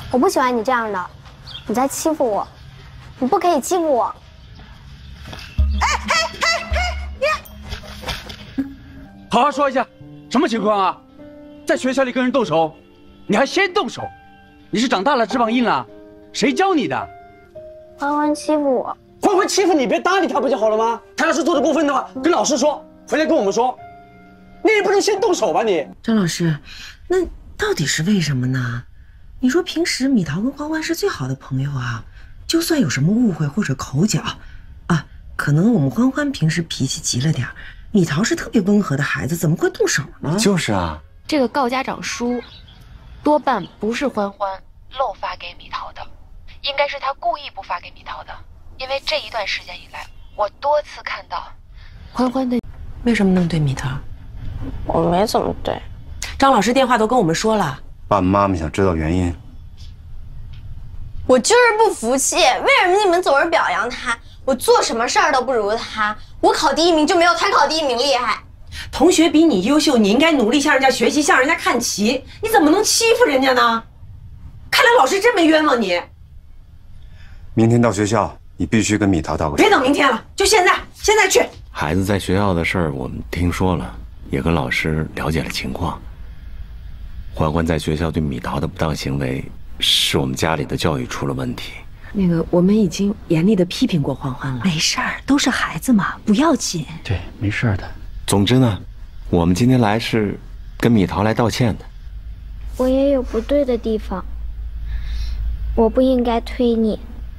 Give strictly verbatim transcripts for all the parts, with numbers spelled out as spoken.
我不喜欢你这样的，你在欺负我，你不可以欺负我。 哎哎哎哎， 你好好说一下，什么情况啊？在学校里跟人动手，你还先动手，你是长大了翅膀硬了？谁教你的？ 欢欢欺负我。 欢欢欺负你，别搭理他不就好了吗？他要是做的过分的话，跟老师说，回来跟我们说。你也不能先动手吧你？ 张老师，那到底是为什么呢？你说平时米桃跟欢欢是最好的朋友啊，就算有什么误会或者口角，啊，可能我们欢欢平时脾气急了点，米桃是特别温和的孩子，怎么会动手呢？ 就是啊， 这个告家长书，多半不是欢欢漏发给米桃的，应该是他故意不发给米桃的，因为这一段时间以来，我多次看到欢欢的。 为什么那么对米桃？ 我没怎么对。 张老师电话都跟我们说了。 爸爸妈妈想知道原因。 我就是不服气，为什么你们总是表扬他？我做什么事儿都不如他，我考第一名就没有他考第一名厉害。 同学比你优秀，你应该努力向人家学习，向人家看齐，你怎么能欺负人家呢？看来老师真没冤枉你。 明天到学校，你必须跟米桃道个歉。 别等明天了，就现在，现在去。 孩子在学校的事儿我们听说了，也跟老师了解了情况。欢欢在学校对米桃的不当行为，是我们家里的教育出了问题。 那个，我们已经严厉的批评过欢欢了。 没事儿，都是孩子嘛，不要紧。 对，没事的。 总之呢，我们今天来是跟米桃来道歉的。 我也有不对的地方，我不应该推你。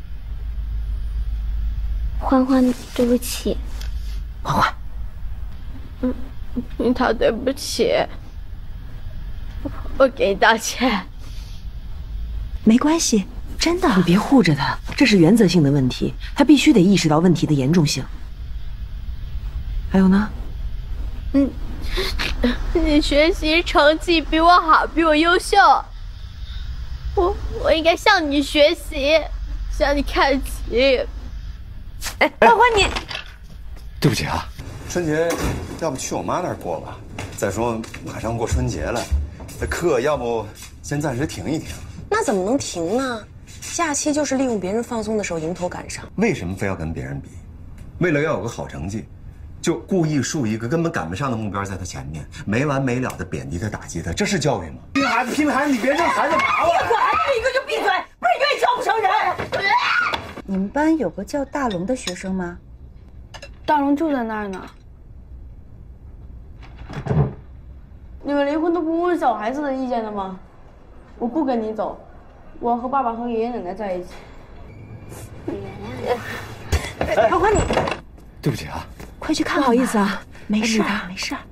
欢欢，对不起。 欢欢， 嗯，米桃，对不起，我给你道歉。 没关系，真的。 你别护着他，这是原则性的问题，他必须得意识到问题的严重性。还有呢？ 嗯，你学习成绩比我好，比我优秀，我我应该向你学习，向你看齐。 哎，欢欢你。 对不起啊，春节要不去我妈那儿过吧？再说马上过春节了，这课要不先暂时停一停。 那怎么能停呢？假期就是利用别人放松的时候迎头赶上。 为什么非要跟别人比？为了要有个好成绩，就故意树一个根本赶不上的目标在他前面，没完没了的贬低他、打击他，这是教育吗？ 批评孩子，批评孩子，你别让孩子麻了。 你管你一个就闭嘴，不然愿意教不成人。 你们班有个叫大龙的学生吗？ 大龙就在那儿呢。你们离婚都不问小孩子的意见的吗？我不跟你走，我和爸爸和爷爷奶奶在一起。 欢欢你， 对不起啊， 快去看看。 不好意思啊， 没事儿，没事儿。